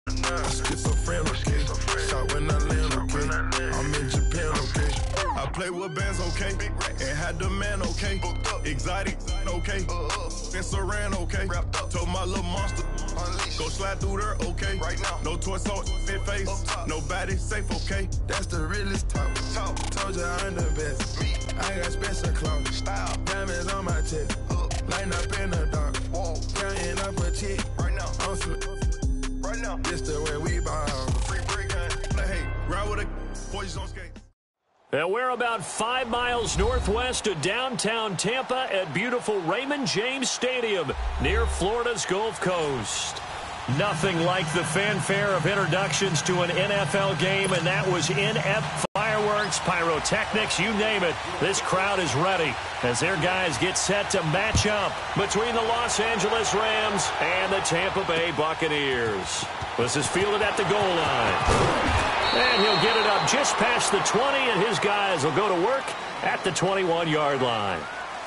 Schizophrenic, okay. Shot when I land, okay. I'm in Japan, okay. I play with bands, okay. And had the man, okay. Exotic, okay. And Saran, okay. Told my little monster, go slide through there, okay. Right now, no torso, in face, nobody safe, okay. That's the realest talk. Told ya I'm the best. I got special clothes, diamonds on my chest. Lighting up in the dark, counting up a check. Right now, I'm right now, this the way we ball. Free break, hey, ride with a boys on skate. And we're about 5 miles northwest of downtown Tampa at beautiful Raymond James Stadium near Florida's Gulf Coast. Nothing like the fanfare of introductions to an NFL game, and that was inept fireworks, pyrotechnics, you name it. This crowd is ready as their guys get set to match up between the Los Angeles Rams and the Tampa Bay Buccaneers. This is fielded at the goal line. And he'll get it up just past the 20, and his guys will go to work at the 21-yard line.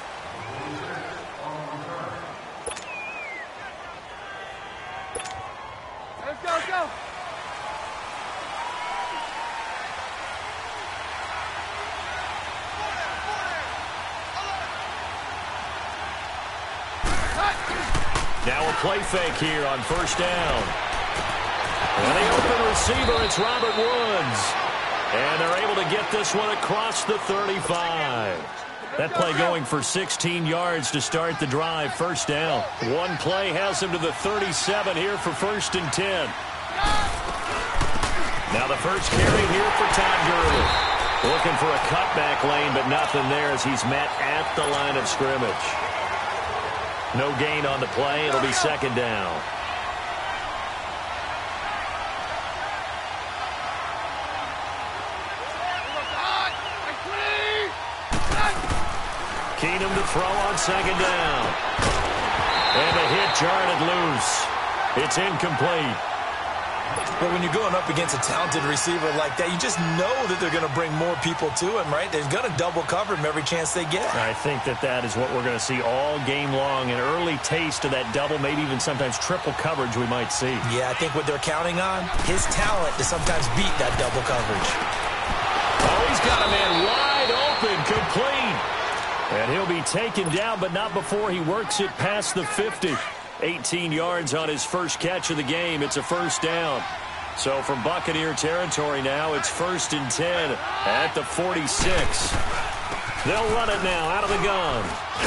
Let's go, let's go. Now a play fake here on first down. And the open receiver, it's Robert Woods. And they're able to get this one across the 35. That play going for 16 yards to start the drive, first down. One play has him to the 37 here for 1st and 10. Now the first carry here for Todd Gurley. Looking for a cutback lane, but nothing there as he's met at the line of scrimmage. No gain on the play. It'll be second down. Keenum to throw on second down. And the hit jarred loose. It's incomplete. But when you're going up against a talented receiver like that, you just know that they're going to bring more people to him, right? They're going to double cover him every chance they get. I think that is what we're going to see all game long. An early taste of that double, maybe even sometimes triple coverage we might see. Yeah, I think what they're counting on, his talent to sometimes beat that double coverage. Oh, he's got a man wide open, complete. And he'll be taken down, but not before he works it past the 50. 18 yards on his first catch of the game. It's a first down. So from Buccaneer territory now, it's 1st and 10 at the 46. They'll run it now out of the gun.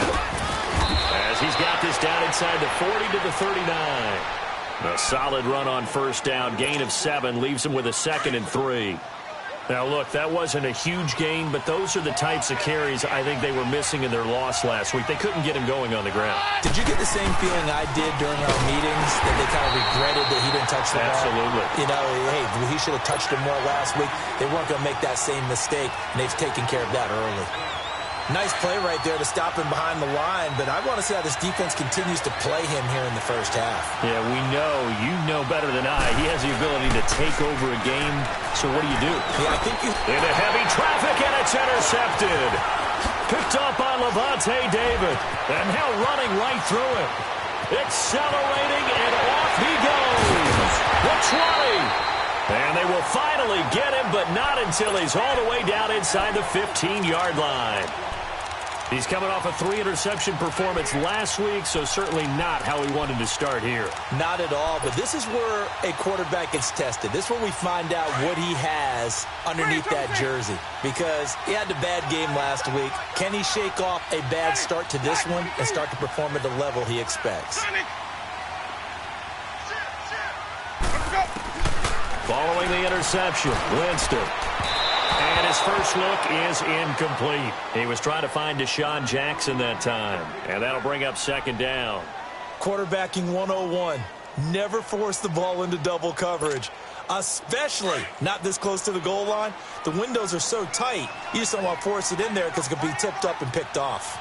As he's got this down inside the 40 to the 39. A solid run on first down. Gain of 7 leaves him with a 2nd and 3. Now, look, that wasn't a huge gain, but those are the types of carries I think they were missing in their loss last week. They couldn't get him going on the ground. Did you get the same feeling I did during our meetings, that they kind of regretted that he didn't touch the ball? Absolutely. You know, hey, he should have touched him more last week. They weren't going to make that same mistake, and they've taken care of that early. Nice play right there to stop him behind the line, but I want to see how this defense continues to play him here in the first half. Yeah, we know. You know better than I. He has the ability to take over a game, so what do you do? Yeah, I think you... Into heavy traffic, and it's intercepted. Picked up by Levante David, and now running right through it. Accelerating, and off he goes. The 20. And they will finally get him, but not until he's all the way down inside the 15-yard line. He's coming off a 3-interception performance last week, so certainly not how he wanted to start here. Not at all, but this is where a quarterback gets tested. This is where we find out what he has underneath that jersey, because he had a bad game last week. Can he shake off a bad start to this one and start to perform at the level he expects? Following the interception, Winston. And his first look is incomplete. He was trying to find Deshaun Jackson that time. And that'll bring up second down. Quarterbacking 101. Never force the ball into double coverage, especially not this close to the goal line. The windows are so tight, you just don't want to force it in there because it could be tipped up and picked off.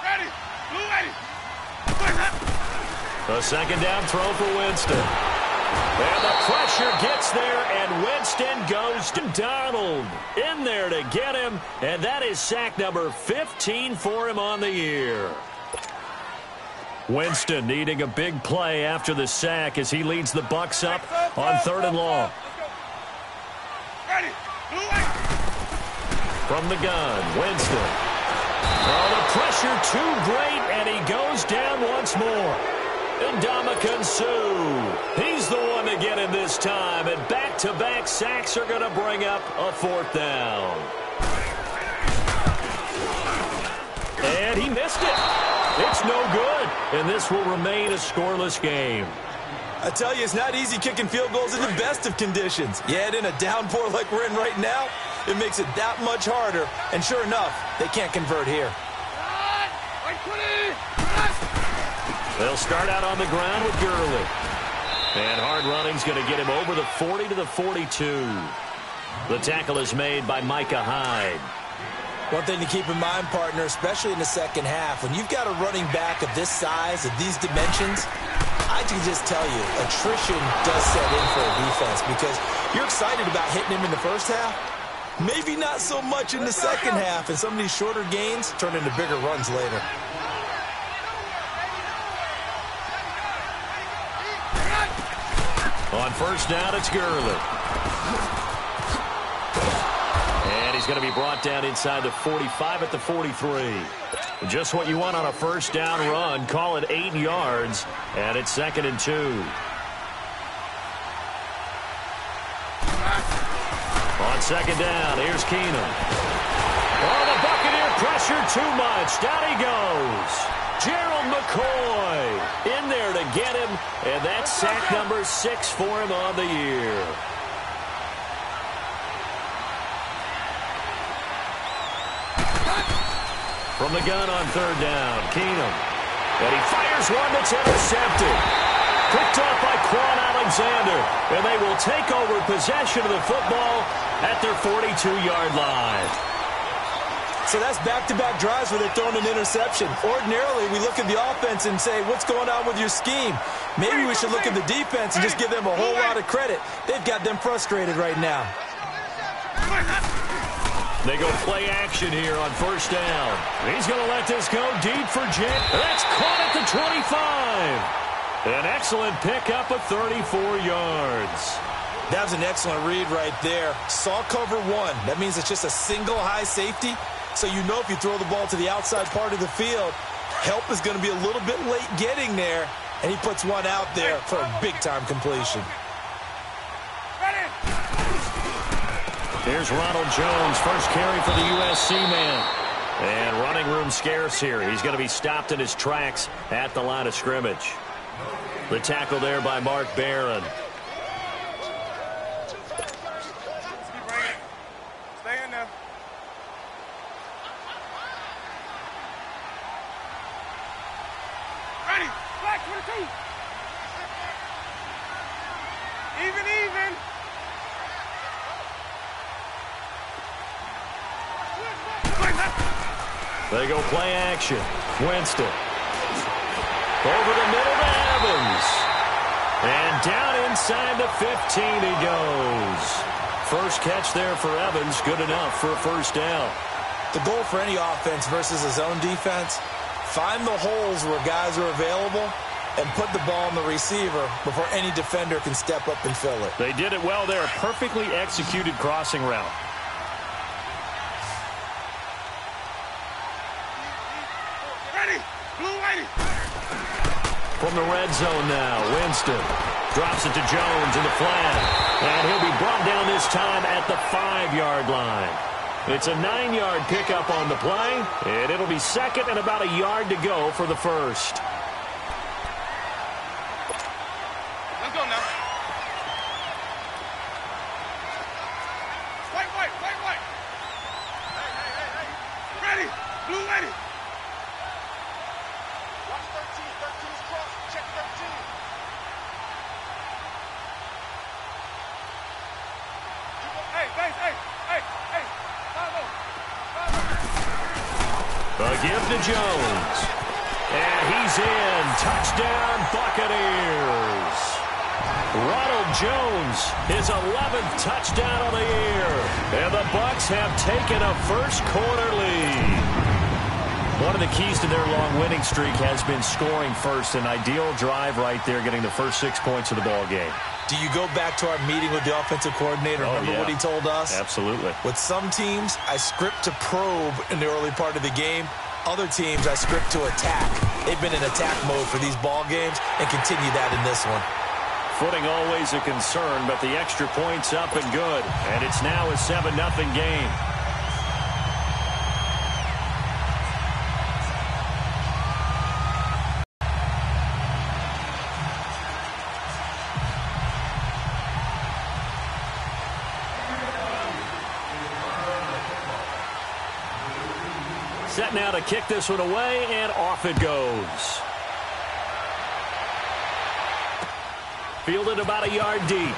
A second down throw for Winston. And the pressure gets there, and Winston goes to Donald in there to get him, and that is sack number 15 for him on the year. Winston needing a big play after the sack as he leads the Bucs up on 3rd and long. From the gun, Winston. Oh, the pressure too great, and he goes down once more. Ndamukong Suh. He's the one to get him this time, and back-to-back sacks are going to bring up a 4th down. And he missed it. It's no good, and this will remain a scoreless game. I tell you, it's not easy kicking field goals in the best of conditions. Yet in a downpour like we're in right now, it makes it that much harder. And sure enough, they can't convert here. They'll start out on the ground with Gurley. And hard running's going to get him over the 40 to the 42. The tackle is made by Micah Hyde. One thing to keep in mind, partner, especially in the second half, when you've got a running back of this size, of these dimensions, I can just tell you, attrition does set in for a defense because you're excited about hitting him in the first half. Maybe not so much in the second half, and some of these shorter gains turn into bigger runs later. On 1st down, it's Gurley. And he's going to be brought down inside the 45 at the 43. Just what you want on a 1st down run. Call it 8 yards, and it's 2nd and 2. On 2nd down, here's Keenum. Oh, the Buccaneer pressure too much. Down he goes. Gerald McCoy in there to get him, and that's sack number 6 for him on the year. From the gun on 3rd down, Keenum. And he fires one that's intercepted. Picked off by Quan Alexander, and they will take over possession of the football at their 42-yard line. So that's back-to-back drives where they're throwing an interception. Ordinarily, we look at the offense and say, what's going on with your scheme? Maybe we should look at the defense and just give them a whole lot of credit. They've got them frustrated right now. They go play action here on 1st down. He's going to let this go deep for Jake. That's caught at the 25. An excellent pickup of 34 yards. That was an excellent read right there. Saw cover 1. That means it's just a single high safety. So you know if you throw the ball to the outside part of the field, help is going to be a little bit late getting there. And he puts one out there for a big-time completion. Here's Ronald Jones, first carry for the USC man. And running room scarce here. He's going to be stopped in his tracks at the line of scrimmage. The tackle there by Mark Barron. Stay in there. Ready. Black 22. Even. They go play action. Winston. Over the middle to Evans. And down inside the 15 he goes. First catch there for Evans. Good enough for a 1st down. The goal for any offense versus a zone defense, find the holes where guys are available and put the ball on the receiver before any defender can step up and fill it. They did it well there. Perfectly executed crossing route. From the red zone now, Winston drops it to Jones in the flat. And he'll be brought down this time at the 5-yard line. It's a 9-yard pickup on the play, and it'll be 2nd and about a yard to go for the 1st. Let's go now. White. Hey. Ready. Blue ready. Watch 13. 13's cross. Check 13. Hey. A give to Jones. And he's in. Touchdown, Buccaneers. Ronald Jones, his 11th touchdown of the year. And the Bucs have taken a first quarter lead. One of the keys to their long winning streak has been scoring first. An ideal drive right there, getting the first 6 points of the ball game. Do you go back to our meeting with the offensive coordinator? Remember what he told us? Absolutely. With some teams, I script to probe in the early part of the game. Other teams, I script to attack. They've been in attack mode for these ball games and continue that in this one. Footing always a concern, but the extra point's up and good. And it's now a 7-0 game. Set now to kick this one away, and off it goes. Fielded about a yard deep.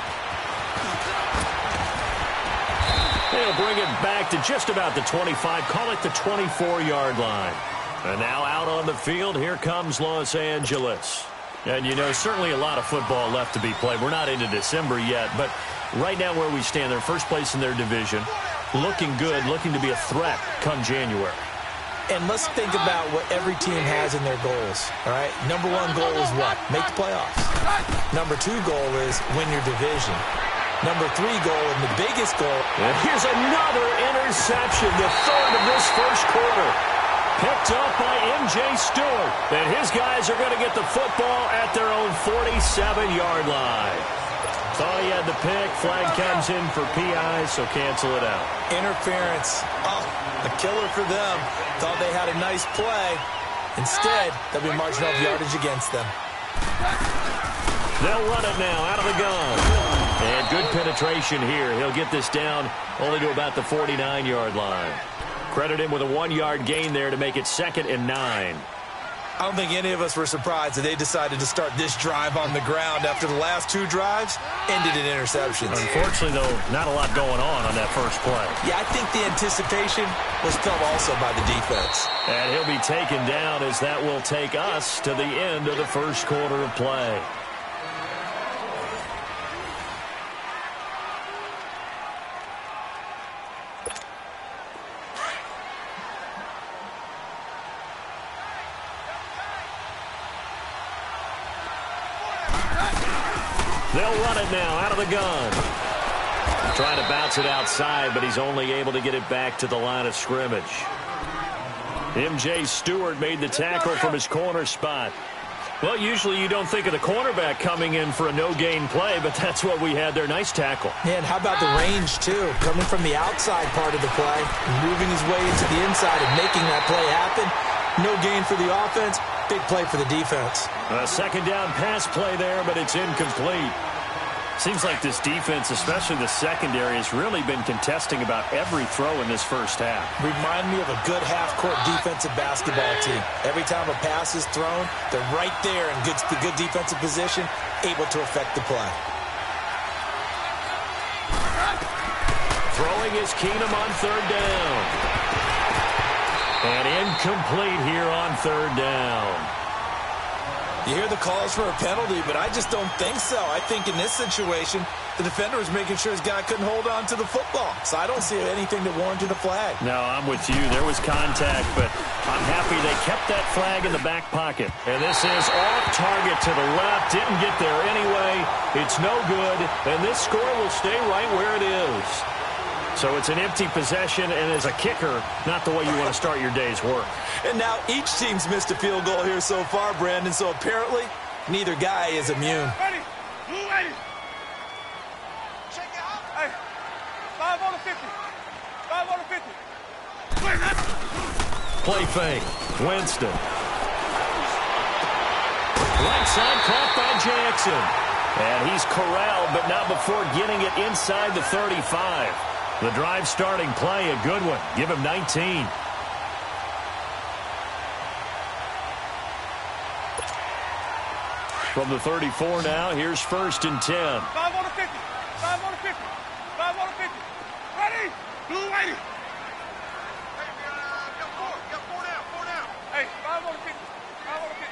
They'll bring it back to just about the 25, call it the 24-yard line. And now out on the field, here comes Los Angeles. And, you know, certainly a lot of football left to be played. We're not into December yet, but right now where we stand, they're first place in their division. Looking good, looking to be a threat come January. And let's think about what every team has in their goals, all right? Number one goal is what? Make the playoffs. Number two goal is win your division. Number three goal, and the biggest goal. And here's another interception, the third of this first quarter. Picked up by M.J. Stewart. And his guys are going to get the football at their own 47-yard line. Thought he had the pick. Flag comes in for PI, so cancel it out. Interference. Oh, a killer for them. Thought they had a nice play. Instead, they'll be marching off yardage against them. They'll run it now out of the gun. And good penetration here. He'll get this down only to about the 49-yard line. Credit him with a 1-yard gain there to make it 2nd and 9. I don't think any of us were surprised that they decided to start this drive on the ground after the last two drives ended in interceptions. Unfortunately, though, not a lot going on that first play. Yeah, I think the anticipation was felt also by the defense. And he'll be taken down as that will take us to the end of the first quarter of play. They'll run it now out of the gun. Trying to bounce it outside, but he's only able to get it back to the line of scrimmage. M.J. Stewart made the tackle from his corner spot. Well, usually you don't think of the cornerback coming in for a no-gain play, but that's what we had there. Nice tackle. Yeah, and how about the range, too? Coming from the outside part of the play, moving his way into the inside and making that play happen. No gain for the offense. Big play for the defense. A second down pass play there, but it's incomplete. Seems like this defense, especially the secondary, has really been contesting about every throw in this first half. Remind me of a good half-court defensive basketball team. Every time a pass is thrown, they're right there in good defensive position, able to affect the play. Throwing is Keenum on third down. And incomplete here on third down. You hear the calls for a penalty, but I just don't think so. I think in this situation, the defender was making sure his guy couldn't hold on to the football. So I don't see anything that warranted a flag. No, I'm with you. There was contact, but I'm happy they kept that flag in the back pocket. And this is off target to the left. Didn't get there anyway. It's no good. And this score will stay right where it is. So it's an empty possession, and as a kicker, not the way you want to start your day's work. And now each team's missed a field goal here so far, Brandon, so apparently neither guy is immune. Ready. Blue ready. Check it out. Hey, 5 on the 50. 5 on the 50. Wait, play fake. Winston. Right side caught by Jackson. And he's corralled, but not before getting it inside the 35. The drive starting play, a good one. Give him 19. From the 34 now, here's 1st and 10. 5 on the 50. 5 on the 50. 5 on the 50. Ready. Blue ready. Hey, got 4 down. 4 down. Hey, 5 on the 50. 5 on the 50.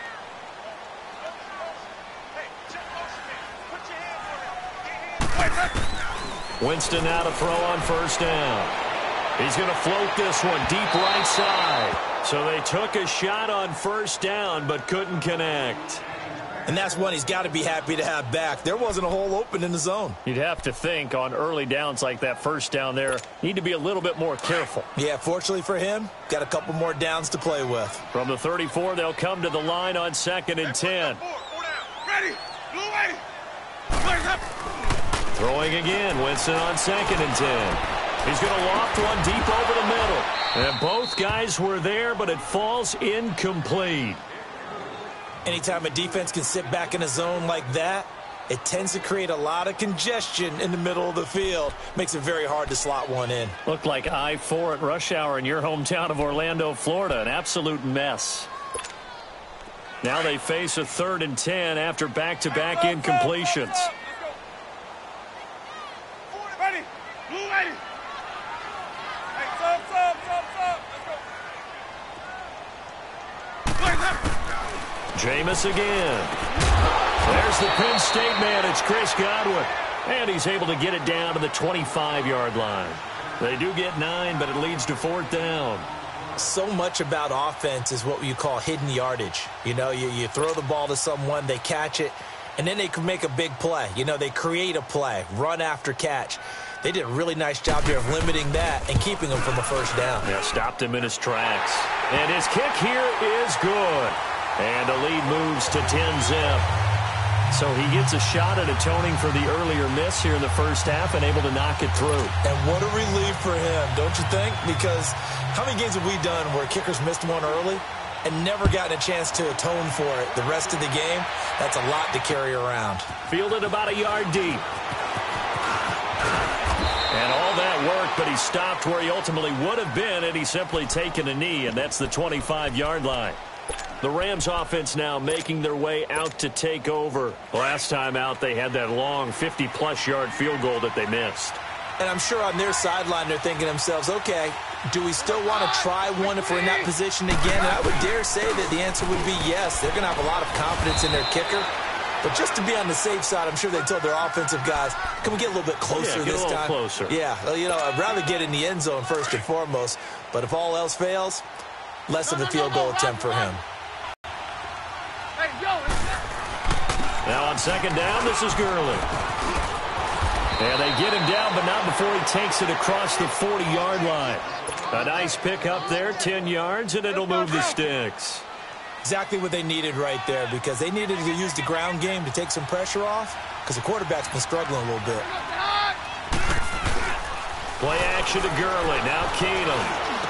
Hey, check motion man. Put your hands on him. Get hands. Wait, Winston now to throw on 1st down. He's going to float this one deep right side. So they took a shot on first down but couldn't connect. And that's one he's got to be happy to have back. There wasn't a hole open in the zone. You'd have to think on early downs like that first down there, need to be a little bit more careful. Yeah, fortunately for him, got a couple more downs to play with. From the 34, they'll come to the line on 2nd and 10. Ready. Blue way. Throwing again. Winston on 2nd and 10. He's going to loft one deep over the middle. And both guys were there, but it falls incomplete. Anytime a defense can sit back in a zone like that, it tends to create a lot of congestion in the middle of the field. Makes it very hard to slot one in. Looked like I-4 at rush hour in your hometown of Orlando, Florida. An absolute mess. Now they face a 3rd and 10 after back-to-back incompletions. Ready. Blue ready. Hey, sub. Let's go. Jameis again. There's the Penn State man. It's Chris Godwin. And he's able to get it down to the 25-yard line. They do get 9, but it leads to 4th down. So much about offense is what you call hidden yardage. You know, you throw the ball to someone, they catch it, and then they can make a big play. You know, they create a play, run after catch. They did a really nice job here of limiting that and keeping him from a first down. Yeah, stopped him in his tracks. And his kick here is good. And the lead moves to 10-zip. So he gets a shot at atoning for the earlier miss here in the first half and able to knock it through. And what a relief for him, don't you think? Because how many games have we done where kickers missed one early and never gotten a chance to atone for it the rest of the game? That's a lot to carry around. Fielded about a yard deep. And all that work, but he stopped where he ultimately would have been had he simply taken a knee, and that's the 25-yard line. The Rams offense now making their way out to take over. Last time out, they had that long 50-plus yard field goal that they missed. And I'm sure on their sideline they're thinking to themselves, okay, do we still want to try one if we're in that position again? And I would dare say that the answer would be yes. They're going to have a lot of confidence in their kicker. But just to be on the safe side, I'm sure they told their offensive guys, can we get a little bit closer this time? Closer. Yeah, well, you know, I'd rather get in the end zone first and foremost. But if all else fails, less of a field goal attempt for him. Now on 2nd down, this is Gurley. And they get him down, but not before he takes it across the 40-yard line. A nice pick up there, 10 yards, and it'll move the sticks. Exactly what they needed right there, because they needed to use the ground game to take some pressure off, because the quarterback's been struggling a little bit. Play action to Gurley. Now Keenum.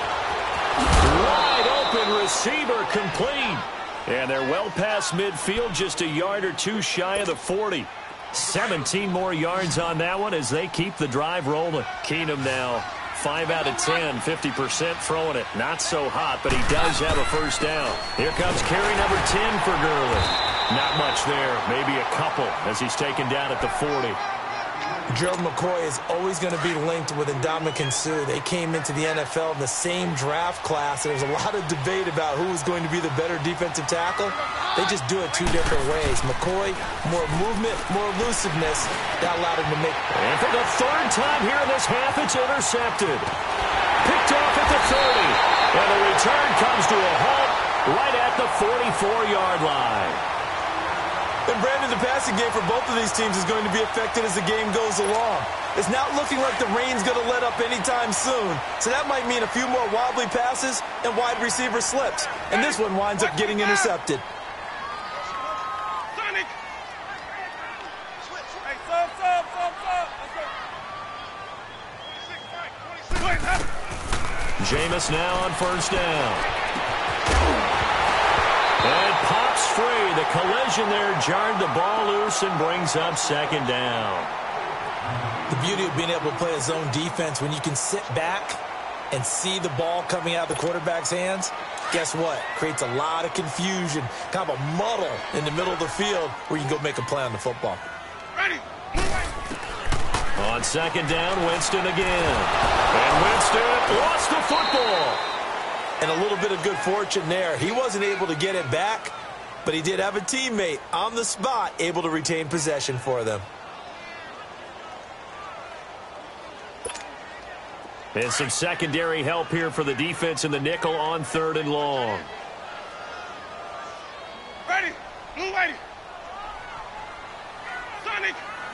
Wide open receiver, complete. And they're well past midfield, just a yard or two shy of the 40. 17 more yards on that one as they keep the drive rolling. Keenum now 5 out of 10, 50% throwing it. Not so hot, but he does have a first down. Here comes carry number 10 for Gurley. Not much there, maybe a couple as he's taken down at the 40. Gerald McCoy is always going to be linked with Ndamukong Suh. They came into the NFL in the same draft class, and there's a lot of debate about who was going to be the better defensive tackle. They just do it 2 different ways. McCoy, more movement, more elusiveness. That allowed him to make. And for the 3rd time here in this half, it's intercepted. Picked off at the 30. And the return comes to a halt right at the 44-yard line. And Brandon, the passing game for both of these teams is going to be affected as the game goes along. It's not looking like the rain's going to let up anytime soon. So that might mean a few more wobbly passes and wide receiver slips. And this one winds up getting intercepted. Sonic. Hey, sub. Let's go. Jameis now on first down. And pops free. The collision there jarred the ball loose and brings up 2nd down. The beauty of being able to play a zone defense when you can sit back and see the ball coming out of the quarterback's hands, guess what? Creates a lot of confusion, kind of a muddle in the middle of the field where you can go make a play on the football. Ready. On 2nd down, Winston again. And Winston lost the football. And a little bit of good fortune there. He wasn't able to get it back, but he did have a teammate on the spot able to retain possession for them. And some secondary help here for the defense in the nickel on 3rd and long. Ready. Blue lady. Sonic.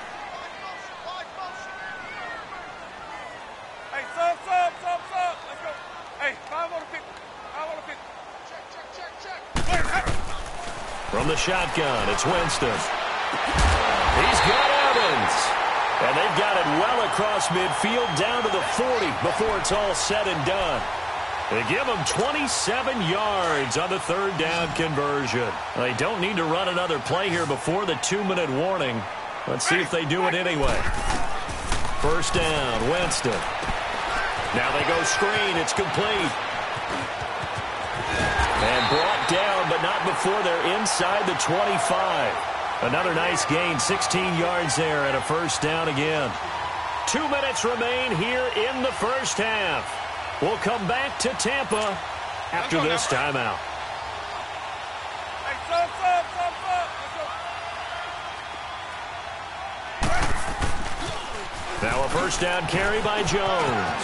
Hey, sub. Let's go. Hey, 5 on the 50. 5 on the 50. Check. Wait. From the shotgun, it's Winston. He's got Evans. And they've got it well across midfield down to the 40 before it's all said and done. They give them 27 yards on the 3rd down conversion. They don't need to run another play here before the 2-minute warning. Let's see if they do it anyway. 1st down, Winston. Now they go screen. It's complete. And brought down, but not before they're inside the 25. Another nice gain, 16 yards there, and a 1st down again. 2 minutes remain here in the 1st half. We'll come back to Tampa after this timeout. Hey, sub. Let's go. Now a 1st down carry by Jones.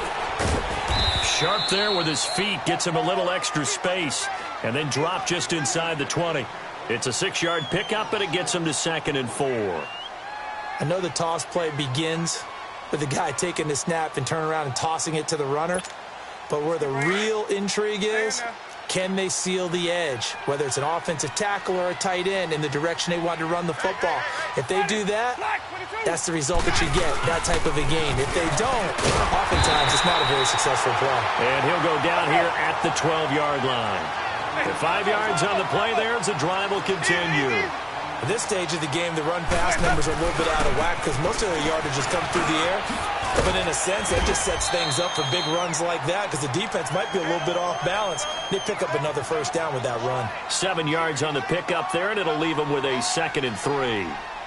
Sharp there with his feet, gets him a little extra space, and then drop just inside the 20. It's a 6-yard pickup, and it gets him to 2nd and 4. I know the toss play begins with the guy taking the snap and turning around and tossing it to the runner. But where the real intrigue is, can they seal the edge? Whether it's an offensive tackle or a tight end in the direction they want to run the football. If they do that, that's the result that you get, that type of a game. If they don't, oftentimes it's not a very successful play. And he'll go down here at the 12-yard line. With 5 yards on the play there, the drive will continue. At this stage of the game, the run-pass numbers are a little bit out of whack because most of their yardage has come through the air. But in a sense, that just sets things up for big runs like that because the defense might be a little bit off balance. They pick up another 1st down with that run. 7 yards on the pickup there, and it'll leave them with a 2nd and 3.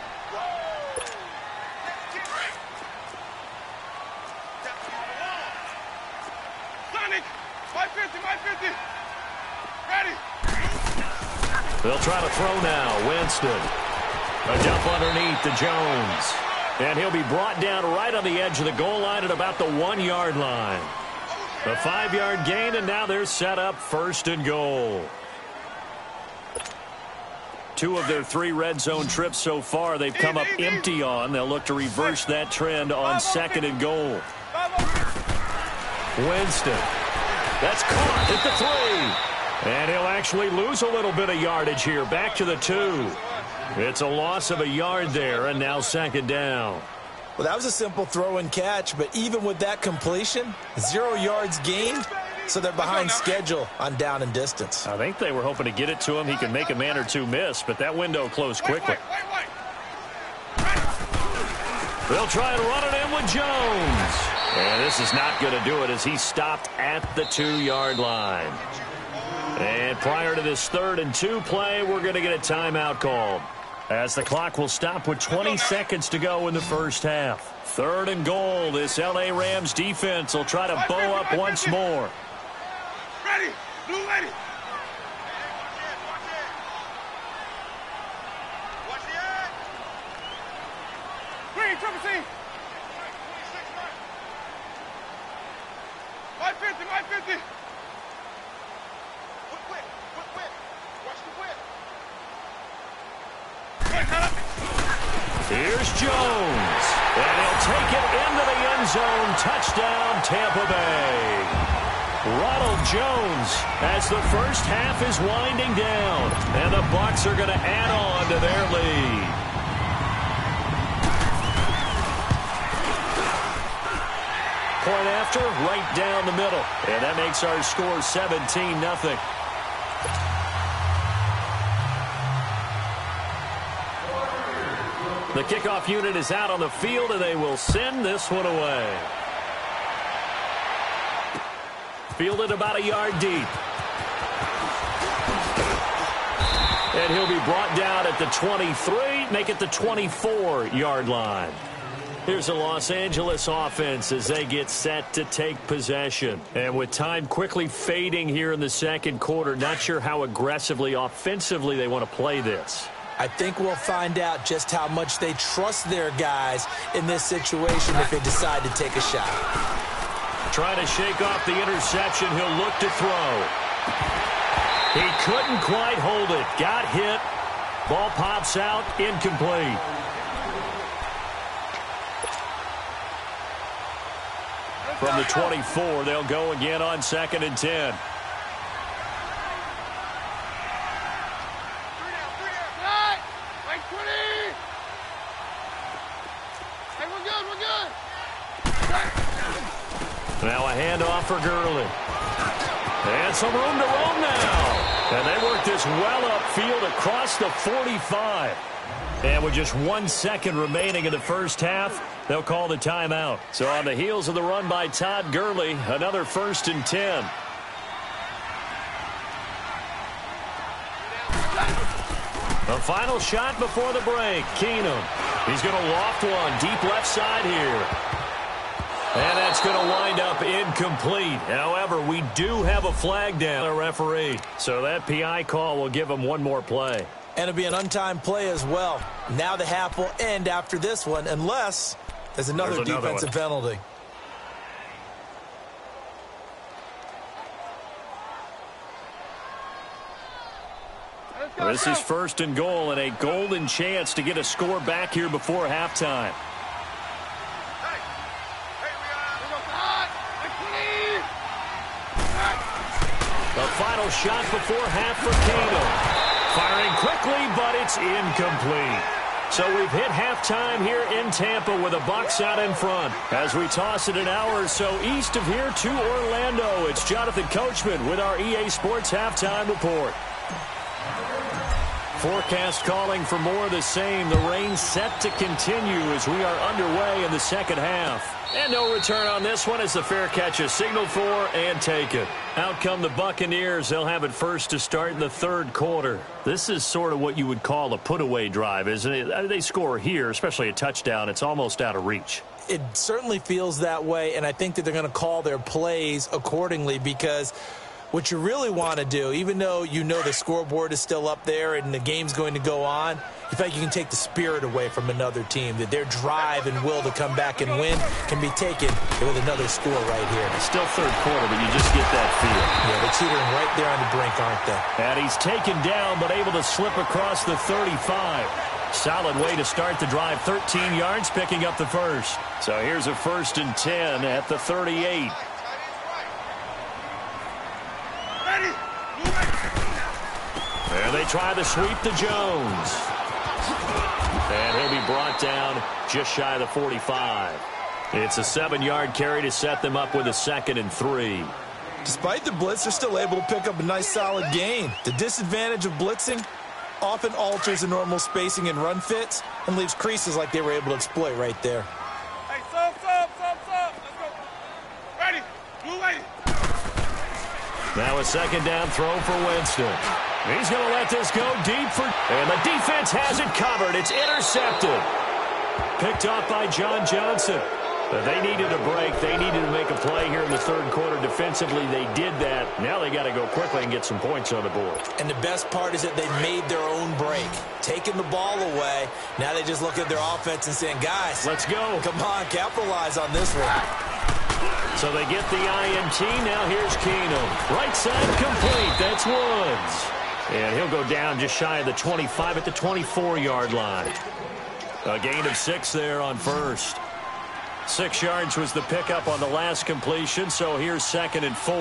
Sonic. 550. Ready. They'll try to throw now. Winston. A dump underneath to Jones. And he'll be brought down right on the edge of the goal line at about the 1-yard line. A 5-yard gain, and now they're set up 1st and goal. 2 of their 3 red zone trips so far they've come up empty on. They'll look to reverse that trend on 2nd and goal. Winston. That's caught at the 3. And he'll actually lose a little bit of yardage here. Back to the 2. It's a loss of a yard there, and now 2nd down. Well, that was a simple throw and catch, but even with that completion, 0 yards gained, so they're behind schedule on down and distance. I think they were hoping to get it to him. He could make a man or 2 miss, but that window closed quickly. They'll try and run it in with Jones. And this is not going to do it as he stopped at the 2-yard line. And prior to this 3rd and 2 play, we're going to get a timeout called, as the clock will stop with 20 seconds to go in the 1st half. 3rd and goal. This L.A. Rams defense will try to bow up once more. Ready. Blue lady. Watch the edge. Green, triple team. 550. Here's Jones. And he'll take it into the end zone. Touchdown, Tampa Bay. Ronald Jones as the 1st half is winding down. And the Bucs are going to add on to their lead. Point after, right down the middle. And that makes our score 17-0. The kickoff unit is out on the field, and they will send this one away. Fielded about a yard deep. And he'll be brought down at the 23, make it the 24-yard line. Here's the Los Angeles offense as they get set to take possession. And with time quickly fading here in the 2nd quarter, not sure how aggressively, offensively they want to play this. I think we'll find out just how much they trust their guys in this situation if they decide to take a shot. trying to shake off the interception. He'll look to throw. He couldn't quite hold it. Got hit. Ball pops out. Incomplete. From the 24, they'll go again on 2nd and 10. Now a handoff for Gurley. And some room to roam now. And they work this well upfield across the 45. And with just 1 second remaining in the first half, they'll call the timeout. So on the heels of the run by Todd Gurley, another 1st and 10. The final shot before the break. Keenum. He's going to loft one deep left side here. And that's going to wind up incomplete. However, we do have a flag down, a referee. So that PI call will give him one more play. And it'll be an untimed play as well. Now the half will end after this one, unless there's another defensive penalty. This is 1st and goal and a golden chance to get a score back here before halftime. The final shot before half for Keenum. Firing quickly, but it's incomplete. So we've hit halftime here in Tampa with the Bucs out in front. As we toss it an hour or so east of here to Orlando, it's Jonathan Coachman with our EA Sports Halftime Report. Forecast calling for more of the same. The rain set to continue as we are underway in the second half. And no return on this one as the fair catch is signaled for and taken. Out come the Buccaneers. They'll have it first to start in the 3rd quarter. This is sort of what you would call a put-away drive, isn't it? They score here, especially a touchdown. It's almost out of reach. It certainly feels that way, and I think that they're going to call their plays accordingly because what you really want to do, even though you know the scoreboard is still up there and the game's going to go on, you feel like you can take the spirit away from another team, that their drive and will to come back and win can be taken with another score right here. It's still 3rd quarter, but you just get that feel. Yeah, they're teetering right there on the brink, aren't they? And he's taken down, but able to slip across the 35. Solid way to start the drive. 13 yards, picking up the first. So here's a 1st and 10 at the 38. There they try to sweep to Jones. And he'll be brought down just shy of the 45. It's a 7-yard carry to set them up with a 2nd and 3. Despite the blitz, they're still able to pick up a nice solid gain. The disadvantage of blitzing often alters the normal spacing and run fits and leaves creases like they were able to exploit right there. Hey, sub. Let's go. Ready. Blue lady. Now a 2nd down throw for Winston. He's going to let this go deep for... And the defense has it covered. It's intercepted. Picked off by John Johnson. But they needed a break. They needed to make a play here in the 3rd quarter. Defensively, they did that. Now they got to go quickly and get some points on the board. And the best part is that they made their own break. Taking the ball away. Now they just look at their offense and saying, guys, let's go. Come on, capitalize on this one. So they get the INT. Now here's Keenum. Right side complete. That's Woods. And he'll go down just shy of the 25 at the 24-yard line. A gain of 6 there on first. 6 yards was the pickup on the last completion, so here's 2nd and 4.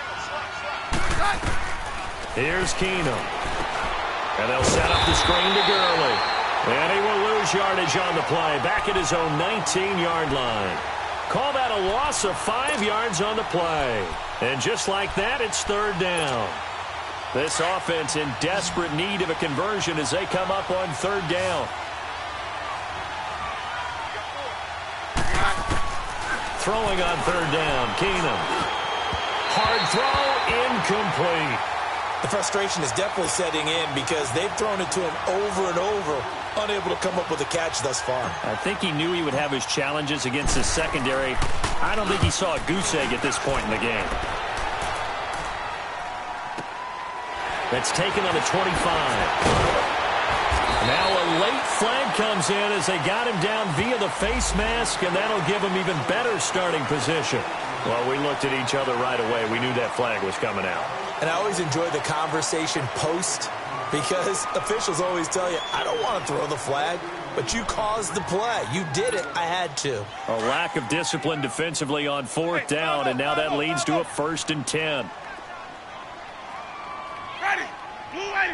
Here's Keenum. And they'll set up the screen to Gurley. And he will lose yardage on the play. Back at his own 19-yard line. Call that a loss of 5 yards on the play. And just like that, it's 3rd down. This offense in desperate need of a conversion as they come up on 3rd down. Throwing on 3rd down, Keenum. Hard throw, incomplete. The frustration is definitely setting in because they've thrown it to him over and over, unable to come up with a catch thus far. I think he knew he would have his challenges against his secondary. I don't think he saw a goose egg at this point in the game. That's taken on the 25. Now a late flag comes in as they got him down via the face mask, and that'll give him even better starting position. Well, we looked at each other right away. We knew that flag was coming out. And I always enjoy the conversation post because officials always tell you, I don't want to throw the flag, but you caused the play. You did it. I had to. A lack of discipline defensively on 4th down, and now that leads to a 1st and 10. Ready. Blue lady.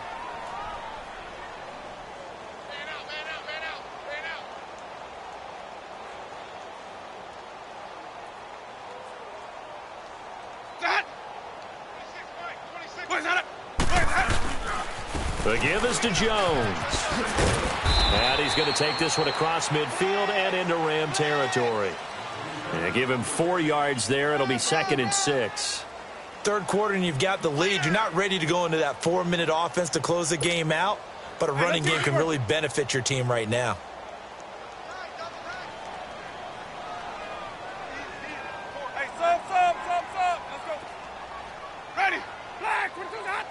The give is to Jones. And he's going to take this one across midfield and into Ram territory. And give him 4 yards there. It'll be 2nd and 6. Third quarter and you've got the lead. You're not ready to go into that 4-minute offense to close the game out, but a running game can really benefit your team right now. Hey, sub. Let's go. Ready. Flag. 22's hot.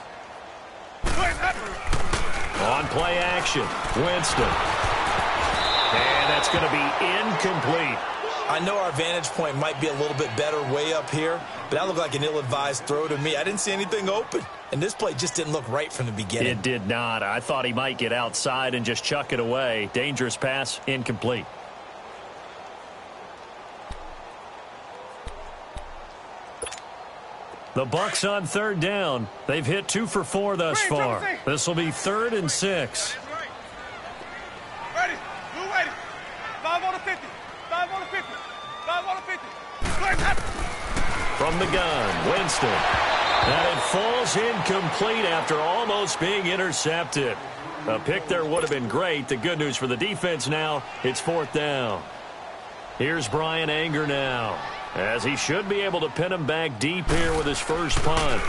On play action, Winston. And that's going to be incomplete. I know our vantage point might be a little bit better way up here, but that looked like an ill-advised throw to me. I didn't see anything open, and this play just didn't look right from the beginning. It did not. I thought he might get outside and just chuck it away. Dangerous pass, incomplete. The Bucs on 3rd down. They've hit 2 for 4 thus far. This will be 3rd and 6. Ready. Blue lady. 5 on the 50. 5 on the 50. 5 on the 50. From the gun, Winston. And it falls incomplete after almost being intercepted. A pick there would have been great. The good news for the defense now, it's 4th down. Here's Brian Anger now, as he should be able to pin him back deep here with his first punt.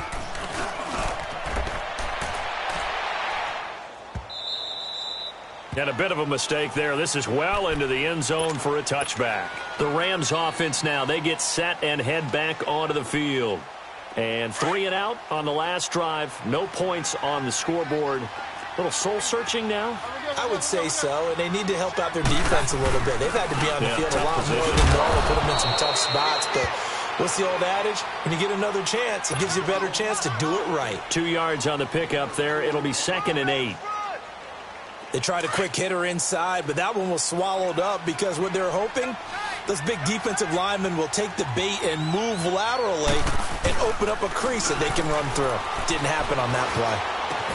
And a bit of a mistake there. This is well into the end zone for a touchback. The Rams offense now, they get set and head back onto the field. And 3 and out on the last drive. No points on the scoreboard. A little soul-searching now? I would say so, and they need to help out their defense a little bit. They've had to be on the field a lot more than normal, put them in some tough spots. But what's the old adage? When you get another chance, it gives you a better chance to do it right. 2 yards on the pickup there. It'll be 2nd and 8. They tried a quick hitter inside, but that one was swallowed up because what they're hoping, those big defensive linemen will take the bait and move laterally and open up a crease that they can run through. Didn't happen on that play.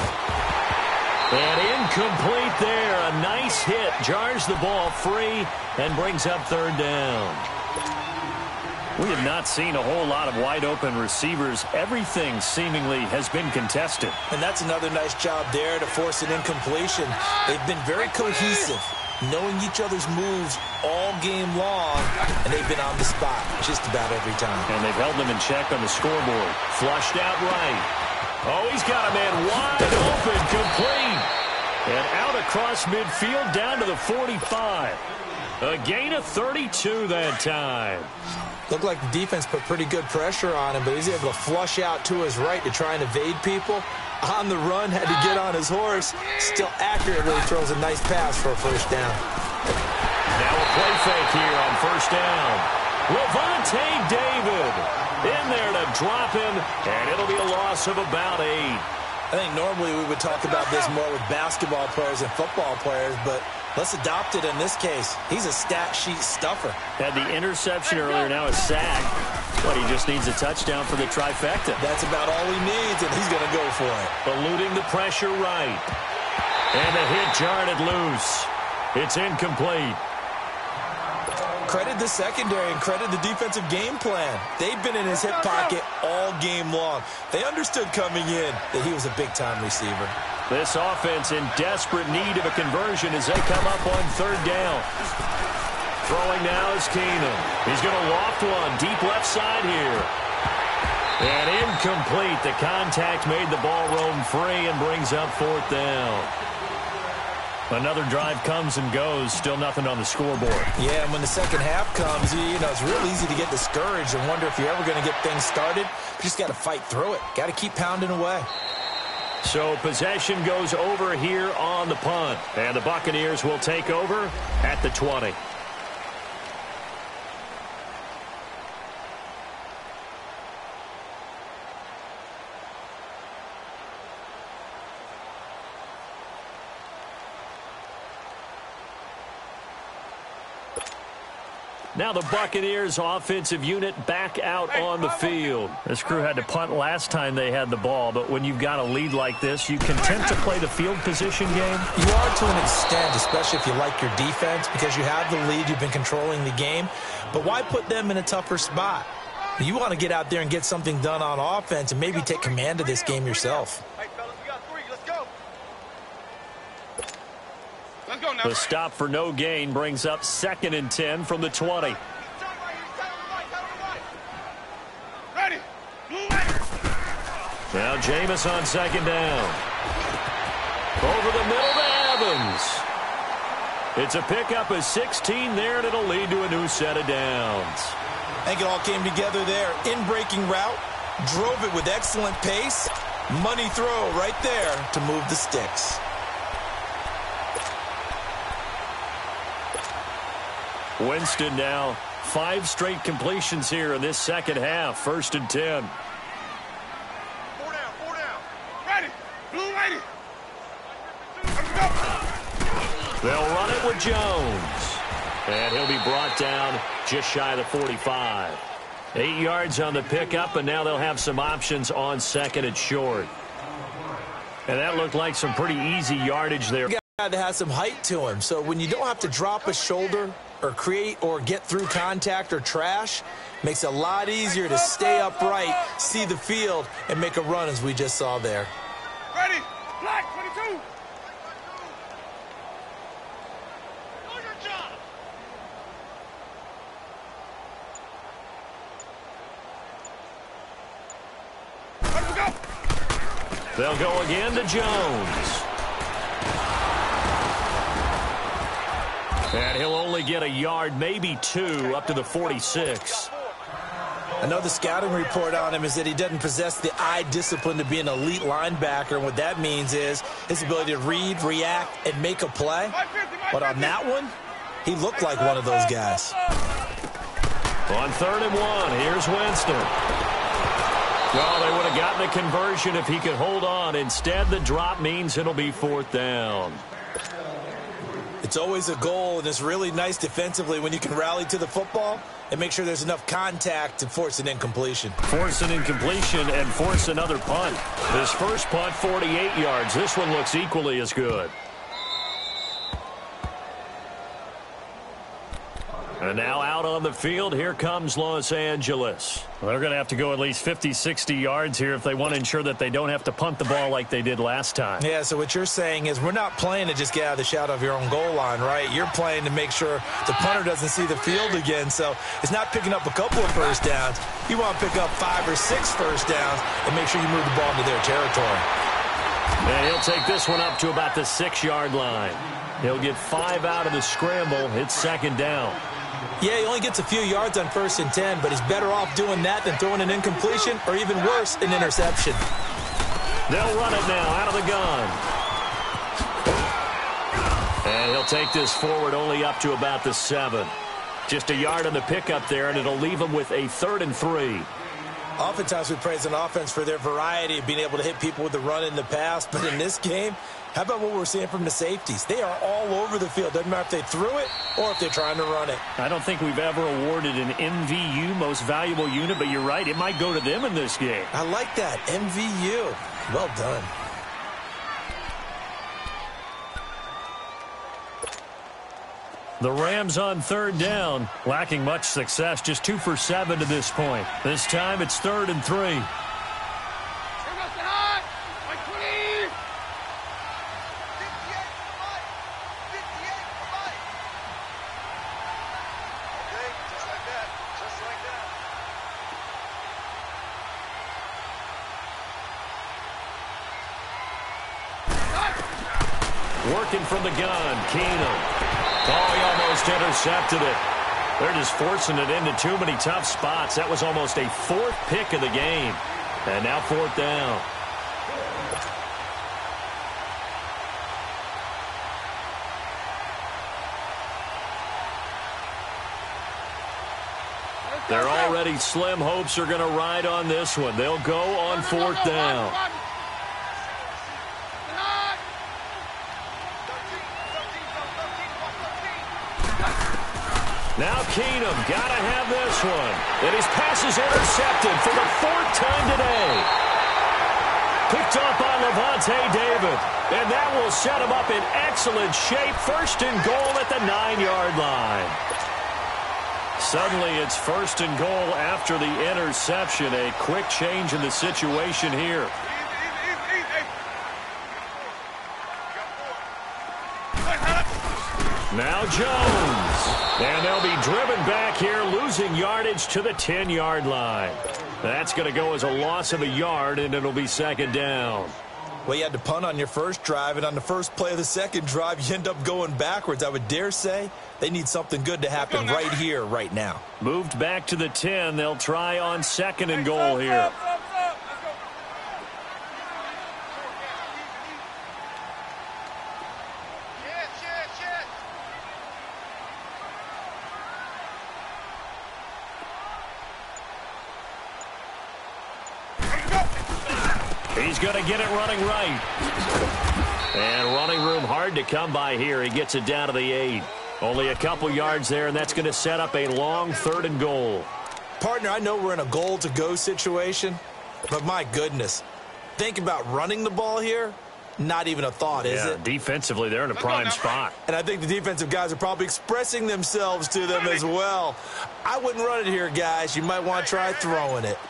And incomplete there. A nice hit. Jars the ball free and brings up 3rd down. We have not seen a whole lot of wide-open receivers. Everything seemingly has been contested. And that's another nice job there to force an incompletion. They've been very cohesive, knowing each other's moves all game long, and they've been on the spot just about every time. And they've held them in check on the scoreboard. Flushed out right. Oh, he's got a man wide open, complete. And out across midfield down to the 45. A gain of 32 that time. Looked like the defense put pretty good pressure on him, but he's able to flush out to his right to try and evade people. On the run, had to get on his horse. Still accurately throws a nice pass for a 1st down. Now a play fake here on 1st down. Levante David in there to drop him, and it'll be a loss of about 8. I think normally we would talk about this more with basketball players and football players, but let's adopt it in this case. He's a stat sheet stuffer. Had the interception earlier, now a sack. But he just needs a touchdown for the trifecta. That's about all he needs, and he's going to go for it. Eluding the pressure right. And the hit jarred it loose. It's incomplete. Credit the secondary and credit the defensive game plan. They've been in his hip pocket all game long. They understood coming in that he was a big-time receiver. This offense in desperate need of a conversion as they come up on 3rd down. Throwing now is Keenum. He's going to loft one deep left side here. And incomplete. The contact made the ball roam free and brings up 4th down. Another drive comes and goes. Still nothing on the scoreboard. Yeah, and when the second half comes, you know, it's real easy to get discouraged and wonder if you're ever going to get things started. You just got to fight through it. Got to keep pounding away. So possession goes over here on the punt. And the Buccaneers will take over at the 20. Now the Buccaneers offensive unit back out on the field. This crew had to punt last time they had the ball, but when you've got a lead like this, you content to play the field position game? You are to an extent, especially if you like your defense, because you have the lead, you've been controlling the game. But why put them in a tougher spot? You want to get out there and get something done on offense and maybe take command of this game yourself. The stop for no gain brings up 2nd and 10 from the 20. Ready. Now Jameis on 2nd down. Over the middle to Evans. It's a pickup of 16 there, and it'll lead to a new set of downs. I think it all came together there. In-breaking route, drove it with excellent pace. Money throw right there to move the sticks. Winston now 5 straight completions here in this second half. 1st and 10. 4 down. Ready. Blue lady. Let's go. They'll run it with Jones. And he'll be brought down just shy of the 45. 8 yards on the pickup, and now they'll have some options on 2nd and short. And that looked like some pretty easy yardage there. A guy that has some height to him, so when you don't have to drop a shoulder or create or get through contact or trash, makes it a lot easier to stay upright, see the field, and make a run as we just saw there. Ready. Black 22. Do your job. Let's go. They'll go again to Jones. And he'll only get a yard, maybe 2, up to the 46. I know the scouting report on him is that he doesn't possess the eye discipline to be an elite linebacker. And what that means is his ability to read, react, and make a play. But on that one, he looked like one of those guys. On 3rd and 1, here's Winston. Well, they would have gotten a conversion if he could hold on. Instead, the drop means it'll be 4th down. It's always a goal, and it's really nice defensively when you can rally to the football and make sure there's enough contact to force an incompletion. Force an incompletion and force another punt. This first punt, 48 yards. This one looks equally as good. And now out on the field, here comes Los Angeles. Well, they're going to have to go at least 50, 60 yards here if they want to ensure that they don't have to punt the ball like they did last time. Yeah, so what you're saying is we're not playing to just get out of the shadow of your own goal line, right? You're playing to make sure the punter doesn't see the field again. So it's not picking up a couple of first downs. You want to pick up 5 or 6 first downs and make sure you move the ball into their territory. And he'll take this one up to about the 6-yard line. He'll get 5 out of the scramble. It's 2nd down. Yeah, he only gets a few yards on 1st and 10, but he's better off doing that than throwing an incompletion or even worse, an interception. They'll run it now out of the gun. And he'll take this forward only up to about the 7. Just a yard on the pickup there, and it'll leave him with a 3rd and 3. Oftentimes we praise an offense for their variety of being able to hit people with the run in the pass, but in this game, how about what we're seeing from the safeties? They are all over the field. Doesn't matter if they threw it or if they're trying to run it. I don't think we've ever awarded an MVU, most valuable unit, but you're right. It might go to them in this game. I like that. MVU. Well done. The Rams on 3rd down, lacking much success, just 2 for 7 to this point. This time it's 3rd and 3. Working from the gun, Keenum. Oh, he almost intercepted it. They're just forcing it into too many tough spots. That was almost a 4th pick of the game. And now 4th down. Their already slim hopes are going to ride on this one. They'll go on 4th down. Now Keenum got to have this one. And his pass is intercepted for the 4th time today. Picked up by Levante David. And that will set him up in excellent shape. 1st and goal at the 9-yard line. Suddenly it's 1st and goal after the interception. A quick change in the situation here. Now Jones. And they'll be driven back here, losing yardage to the 10-yard line. That's going to go as a loss of a yard, and it'll be 2nd down. Well, you had to punt on your first drive, and on the first play of the second drive, you end up going backwards. I would dare say they need something good to happen right here, right now. Moved back to the 10. They'll try on 2nd and goal here. He's going to get it running right. And running room hard to come by here. He gets it down to the 8. Only a couple yards there, and that's going to set up a long 3rd and goal. Partner, I know we're in a goal-to-go situation, but my goodness, think about running the ball here. Not even a thought, is it? Defensively, they're in a prime spot. And I think the defensive guys are probably expressing themselves to them as well. I wouldn't run it here, guys. You might want to try throwing it.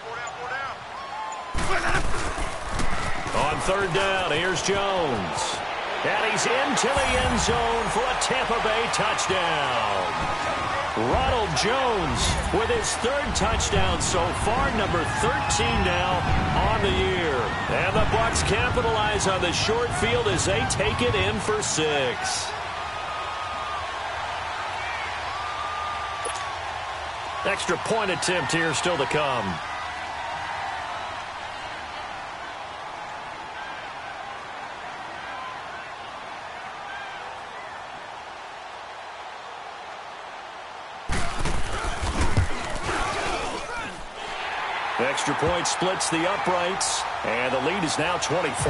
On 3rd down, here's Jones. And he's into the end zone for a Tampa Bay touchdown. Ronald Jones with his 3rd touchdown so far, number 13 now on the year. And the Bucs capitalize on the short field as they take it in for 6. Extra point attempt here still to come. Extra point splits the uprights, and the lead is now 24.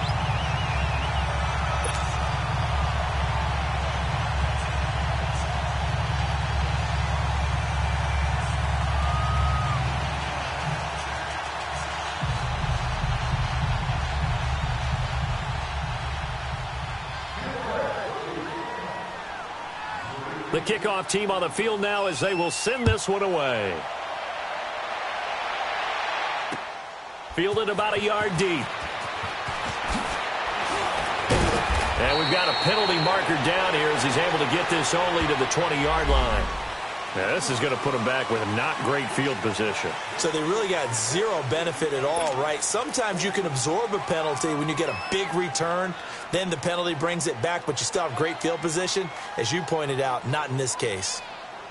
The kickoff team on the field now as they will send this one away. Fielded about a yard deep. And we've got a penalty marker down here as he's able to get this only to the 20-yard line. Now, this is going to put him back with not great field position. So they really got zero benefit at all, right? Sometimes you can absorb a penalty when you get a big return. Then the penalty brings it back, but you still have great field position. As you pointed out, not in this case.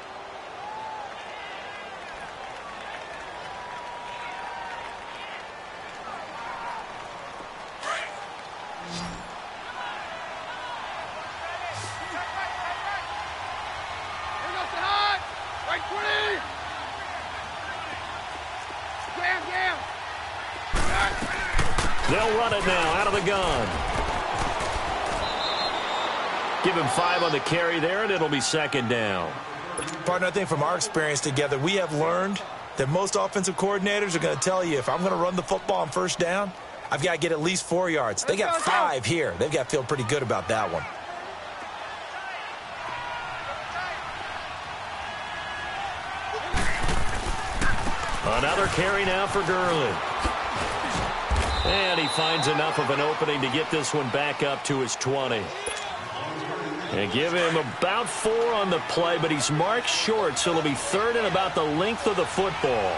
They'll run it now out of the gun. Give him 5 on the carry there, and it'll be 2nd down. Partner, I think from our experience together, we have learned that most offensive coordinators are going to tell you, if I'm going to run the football on 1st down, I've got to get at least 4 yards. They got 5 here. They've got to feel pretty good about that one. Another carry now for Gurley. And he finds enough of an opening to get this one back up to his 20. And give him about 4 on the play, but he's marked short, so it'll be 3rd and about the length of the football.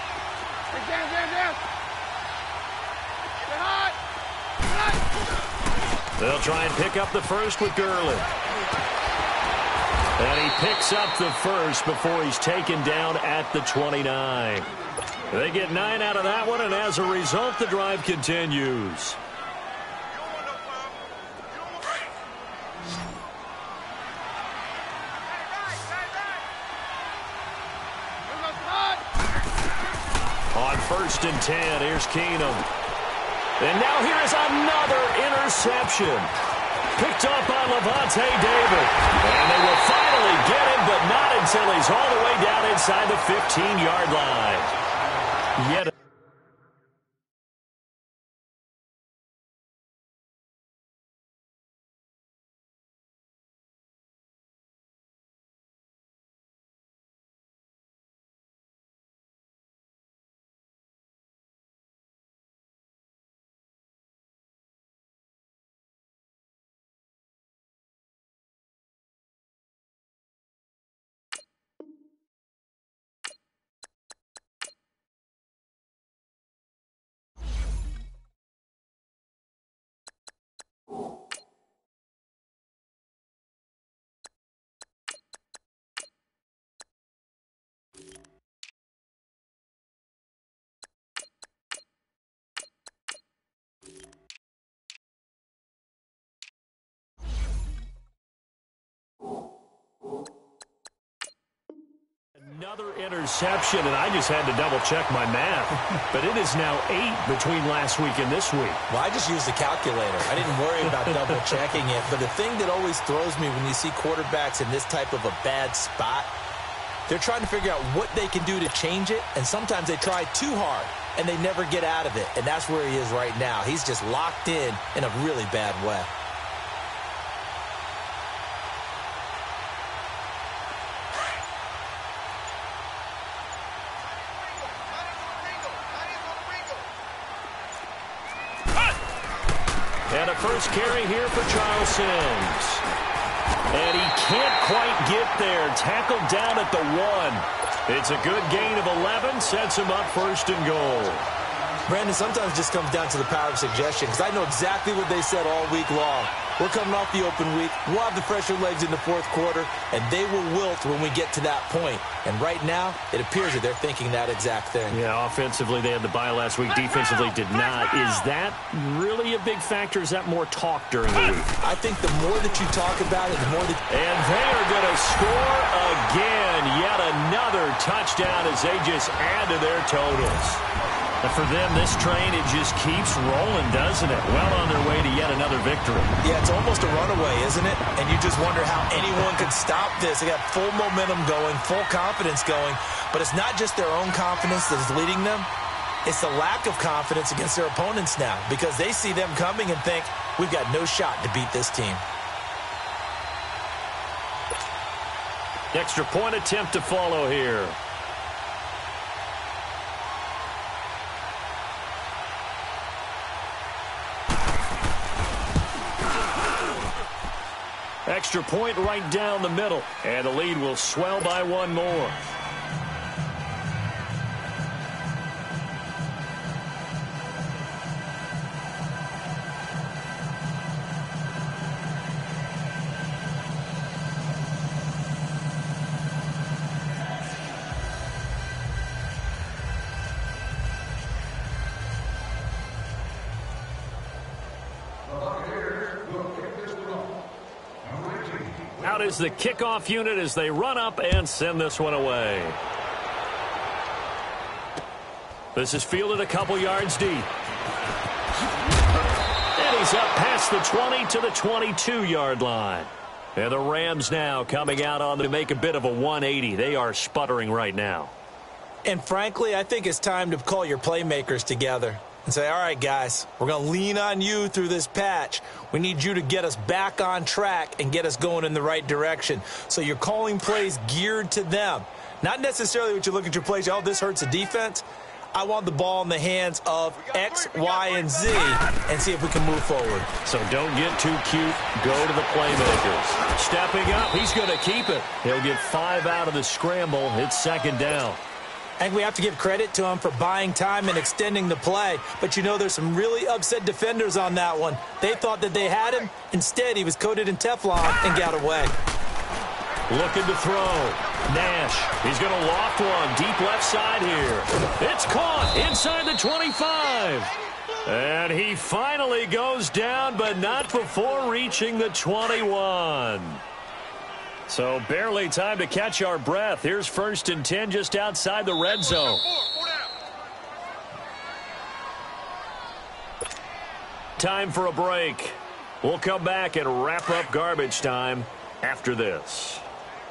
They'll try and pick up the first with Gurley. And he picks up the first before he's taken down at the 29. They get 9 out of that one, and as a result, the drive continues. On 1st and 10, here's Keenum. And now here is another interception. Picked up by Levante David. And they will finally get him, but not until he's all the way down inside the 15-yard line. Yet another interception, and I just had to double-check my math. But it is now 8 between last week and this week. Well, I just used the calculator. I didn't worry about double-checking it. But the thing that always throws me when you see quarterbacks in this type of a bad spot, they're trying to figure out what they can do to change it, and sometimes they try too hard, and they never get out of it. And that's where he is right now. He's just locked in a really bad way. And a first carry here for Charles Sims. And he can't quite get there. Tackled down at the 1. It's a good gain of 11. Sets him up 1st and goal. Brandon, sometimes it just comes down to the power of suggestion, because I know exactly what they said all week long. We're coming off the open week. We'll have the fresher legs in the 4th quarter, and they will wilt when we get to that point. And right now, it appears that they're thinking that exact thing. Yeah, offensively, they had the bye last week. Defensively, did not. Is that really a big factor? Is that more talk during the week? I think the more that you talk about it, the more that... And they are going to score again. Yet another touchdown as they just add to their totals. And for them, this train, it just keeps rolling, doesn't it? Well on their way to yet another victory. Yeah, it's almost a runaway, isn't it? And you just wonder how anyone could stop this. They got full momentum going, full confidence going. But it's not just their own confidence that is leading them. It's the lack of confidence against their opponents now, because they see them coming and think, we've got no shot to beat this team. Extra point attempt to follow here. Extra point right down the middle. And the lead will swell by 1 more. Out is the kickoff unit as they run up and send this one away. This is fielded a couple yards deep. And he's up past the 20 to the 22-yard line. And the Rams now coming out on to make a bit of a 180. They are sputtering right now. And frankly, I think it's time to call your playmakers together and say, all right, guys, we're going to lean on you through this patch. We need you to get us back on track and get us going in the right direction. So you're calling plays geared to them. Not necessarily what you look at your plays, oh, this hurts the defense. I want the ball in the hands of X, Y, and Z and see if we can move forward. So don't get too cute. Go to the playmakers. Stepping up, he's going to keep it. He'll get 5 out of the scramble. It's 2nd down. I think we have to give credit to him for buying time and extending the play. But, you know, there's some really upset defenders on that one. They thought that they had him. Instead, he was coated in Teflon and got away. Looking to throw. Nash. He's going to loft one. Deep left side here. It's caught inside the 25. And he finally goes down, but not before reaching the 21. So barely time to catch our breath. Here's 1st and 10 just outside the red zone. Time for a break. We'll come back and wrap up garbage time after this.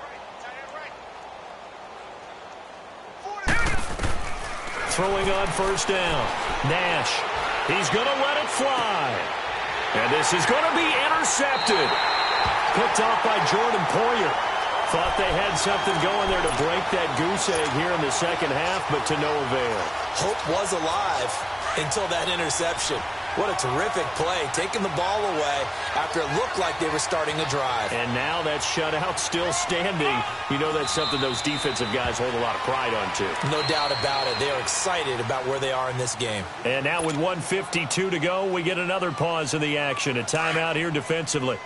Throwing on first down. Nash. He's going to let it fly. And this is going to be intercepted. Picked off by Jordan Poyer. Thought they had something going there to break that goose egg here in the second half, but to no avail. Hope was alive until that interception. What a terrific play, taking the ball away after it looked like they were starting a drive. And now that shutout still standing. You know that's something those defensive guys hold a lot of pride on, too. No doubt about it. They are excited about where they are in this game. And now with 1:52 to go, we get another pause in the action. A timeout here defensively.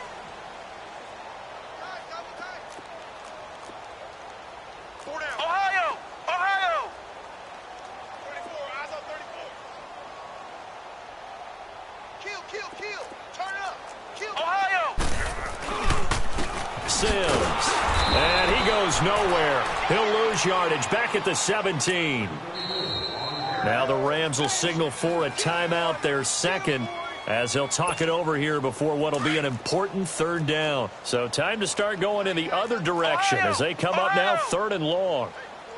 And he goes nowhere. He'll lose yardage back at the 17. Now the Rams will signal for a timeout, their second, as they'll talk it over here before what will be an important third down. So time to start going in the other direction as they come up now 3rd and long.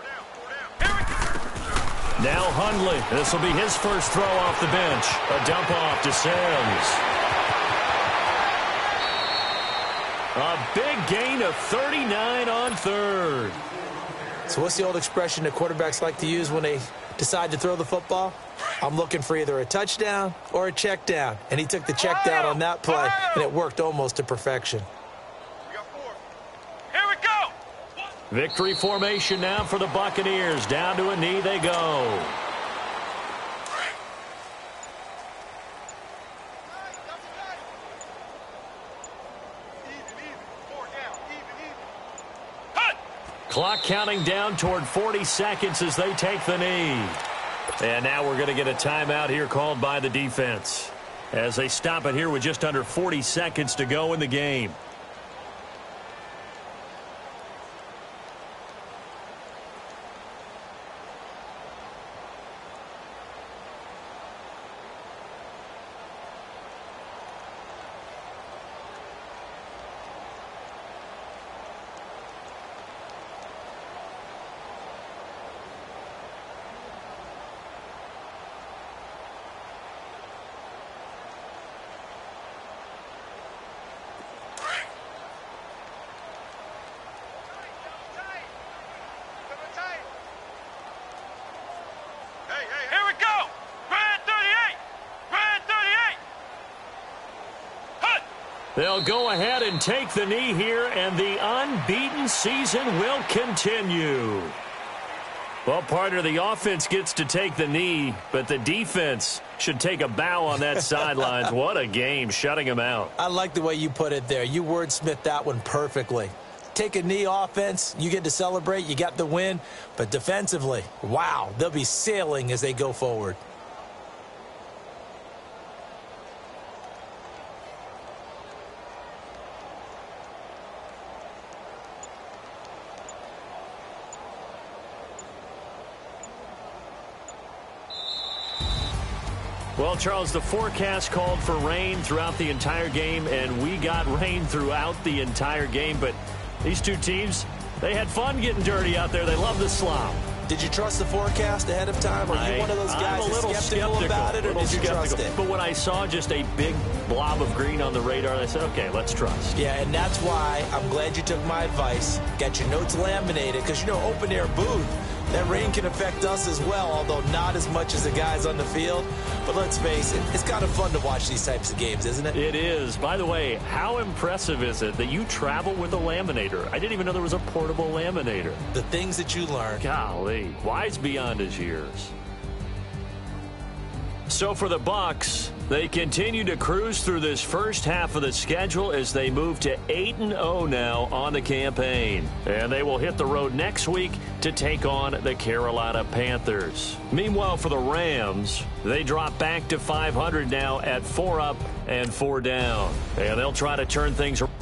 Now Hundley. This will be his first throw off the bench. A dump off to Sims. A big gain of 39 on 3rd. So what's the old expression that quarterbacks like to use when they decide to throw the football? I'm looking for either a touchdown or a check down. And he took the check down on that play, and it worked almost to perfection. Here we go. Victory formation now for the Buccaneers. Down to a knee they go. Clock counting down toward 40 seconds as they take the knee. And now we're going to get a timeout here called by the defense as they stop it here with just under 40 seconds to go in the game. They'll go ahead and take the knee here, and the unbeaten season will continue. Well, partner, the offense gets to take the knee, but the defense should take a bow on that sidelines. What a game, shutting them out. I like the way you put it there. You wordsmithed that one perfectly. Take a knee offense, you get to celebrate, you got the win, but defensively, wow, they'll be sailing as they go forward. Well, Charles, the forecast called for rain throughout the entire game, and we got rain throughout the entire game. But these two teams, they had fun getting dirty out there. They love the slop. Did you trust the forecast ahead of time? Are you one of those guys that's skeptical about it, or did you trust it? But when I saw just a big blob of green on the radar, I said, okay, let's trust. Yeah, and that's why I'm glad you took my advice. Got your notes laminated, because, you know, open-air booth, that rain can affect us as well, although not as much as the guys on the field. But let's face it, it's kind of fun to watch these types of games, isn't it? It is. By the way, how impressive is it that you travel with a laminator? I didn't even know there was a portable laminator. The things that you learn. Golly, wise beyond his years. So for the Bucs, they continue to cruise through this first half of the schedule as they move to 8-0 now on the campaign. And they will hit the road next week to take on the Carolina Panthers. Meanwhile, for the Rams, they drop back to 500 now at 4 up and 4 down. And they'll try to turn things around.